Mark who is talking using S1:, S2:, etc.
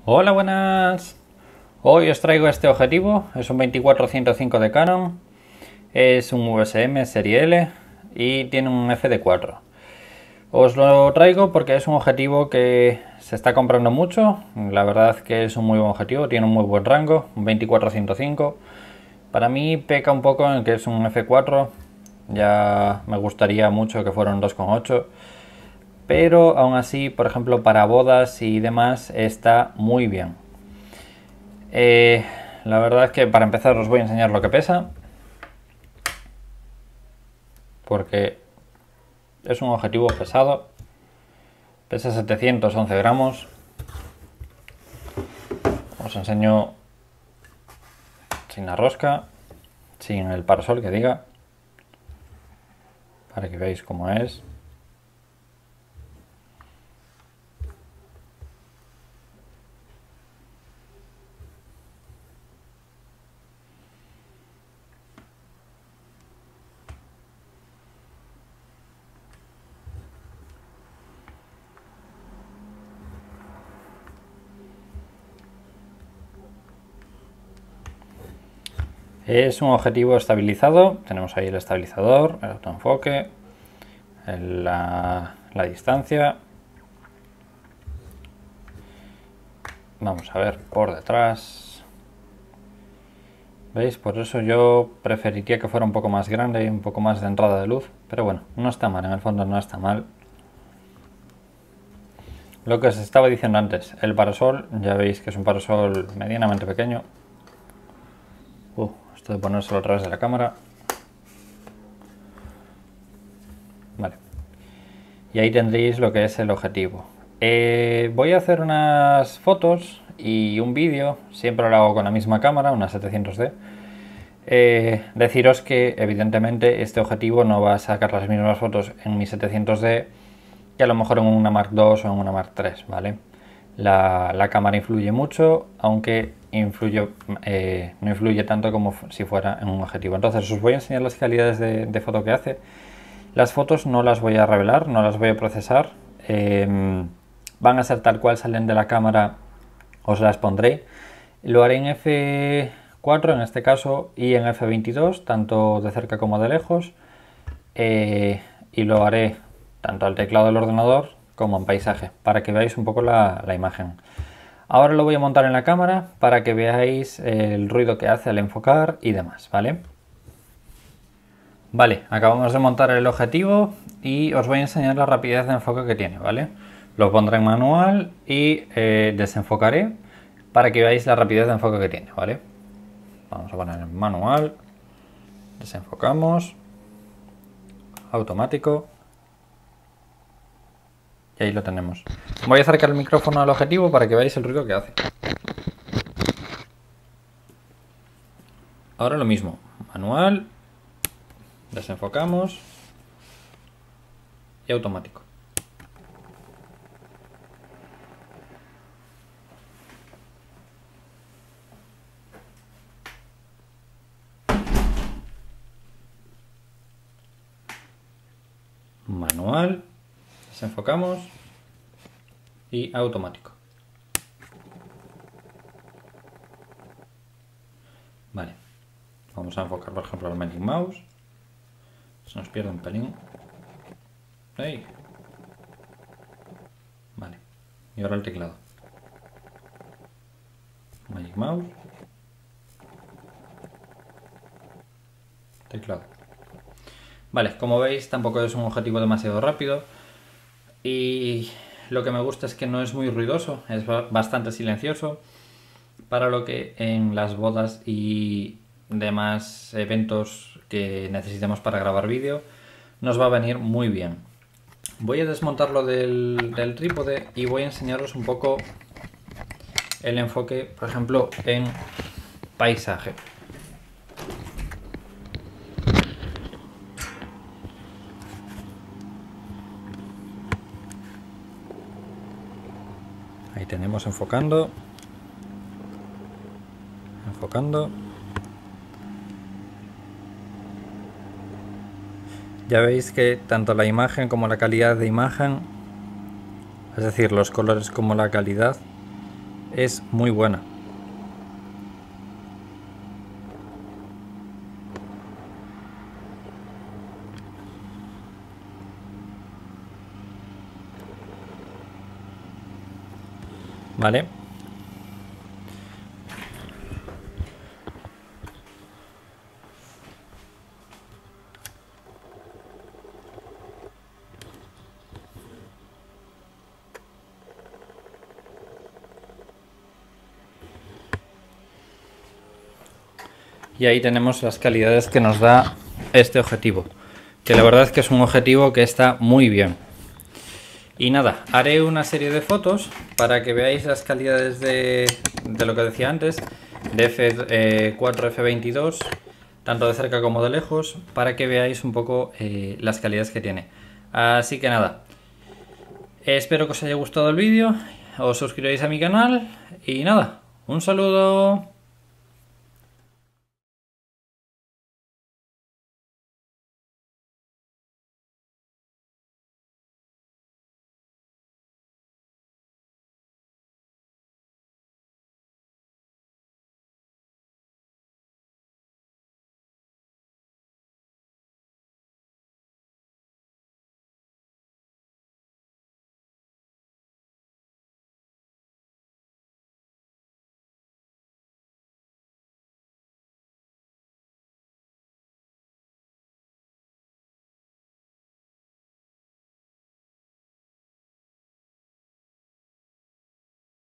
S1: Hola, buenas. Hoy os traigo este objetivo. Es un 24-105 de Canon. Es un VSM serie L y tiene un f/4. Os lo traigo porque es un objetivo que se está comprando mucho. La verdad que es un muy buen objetivo, tiene un muy buen rango, un 24-105. Para mí peca un poco en que es un f/4. Ya me gustaría mucho que fuera un 2,8. Pero aún así, por ejemplo, para bodas y demás está muy bien. La verdad es que para empezar os voy a enseñar lo que pesa, porque es un objetivo pesado. Pesa 711 gramos. Os enseño sin la rosca, sin el parasol que diga, para que veáis cómo es. Es un objetivo estabilizado, tenemos ahí el estabilizador, el autoenfoque, la distancia. Vamos a ver por detrás. ¿Veis? Por eso yo preferiría que fuera un poco más grande y un poco más de entrada de luz. Pero bueno, no está mal, en el fondo no está mal. Lo que os estaba diciendo antes, el parasol, ya veis que es un parasol medianamente pequeño. Esto de ponérselo a través de la cámara. Vale. Y ahí tendréis lo que es el objetivo. Voy a hacer unas fotos y un vídeo, siempre lo hago con la misma cámara, una 700D. Deciros que evidentemente este objetivo no va a sacar las mismas fotos en mi 700D que a lo mejor en una Mark II o en una Mark III, ¿vale? La cámara influye mucho, aunque no influye tanto como si fuera en un objetivo. Entonces os voy a enseñar las calidades de foto que hace. Las fotos no las voy a revelar, no las voy a procesar. Van a ser tal cual salen de la cámara, os las pondré. Lo haré en f/4 en este caso y en f/22, tanto de cerca como de lejos. Y lo haré tanto al teclado del ordenador como en paisaje, para que veáis un poco la imagen. Ahora lo voy a montar en la cámara para que veáis el ruido que hace al enfocar y demás, ¿vale? Vale, acabamos de montar el objetivo y os voy a enseñar la rapidez de enfoque que tiene, ¿vale? Lo pondré en manual y desenfocaré para que veáis la rapidez de enfoque que tiene, ¿vale? Vamos a poner en manual, desenfocamos, automático. Y ahí lo tenemos. Voy a acercar el micrófono al objetivo para que veáis el ruido que hace. Ahora lo mismo. Manual. Desenfocamos. Y automático. Manual. Desenfocamos. Y automático. Vale. Vamos a enfocar, por ejemplo, al Magic Mouse. Se nos pierde un pelín. ¡Ey! Vale. Y ahora el teclado. Magic Mouse. Teclado. Vale, como veis tampoco es un objetivo demasiado rápido. Y lo que me gusta es que no es muy ruidoso, es bastante silencioso. Para lo que en las bodas y demás eventos que necesitemos para grabar vídeo nos va a venir muy bien. Voy a desmontarlo del trípode y voy a enseñaros un poco el enfoque, por ejemplo, en paisaje. Ahí tenemos enfocando. Ya veis que tanto la imagen como la calidad de imagen, es decir, los colores como la calidad, es muy buena. ¿Vale? Y ahí tenemos las calidades que nos da este objetivo, que la verdad es que es un objetivo que está muy bien. Y nada, haré una serie de fotos para que veáis las calidades de lo que decía antes, de F4, F22, tanto de cerca como de lejos, para que veáis un poco las calidades que tiene. Así que nada, espero que os haya gustado el vídeo, os suscribáis a mi canal y nada, un saludo.